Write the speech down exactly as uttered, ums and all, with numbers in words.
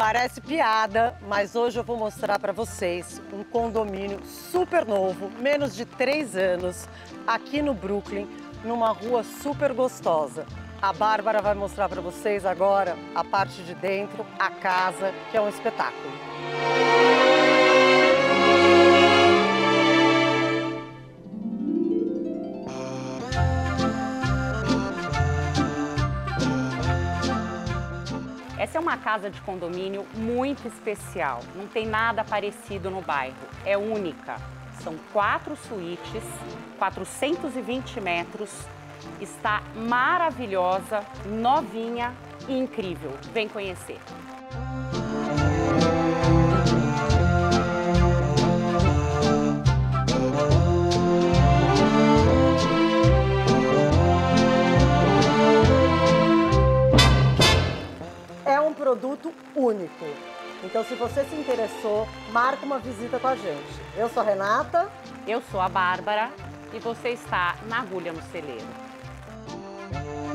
Parece piada, mas hoje eu vou mostrar para vocês um condomínio super novo, menos de três anos, aqui no Brooklyn, numa rua super gostosa. A Bárbara vai mostrar para vocês agora a parte de dentro, a casa, que é um espetáculo. Essa é uma casa de condomínio muito especial, não tem nada parecido no bairro, é única. São quatro suítes, quatrocentos e vinte metros, está maravilhosa, novinha e incrível. Vem conhecer. É um produto único. Então, se você se interessou, marca uma visita com a gente. Eu sou a Renata. Eu sou a Bárbara e você está na Agulha no Celeiro.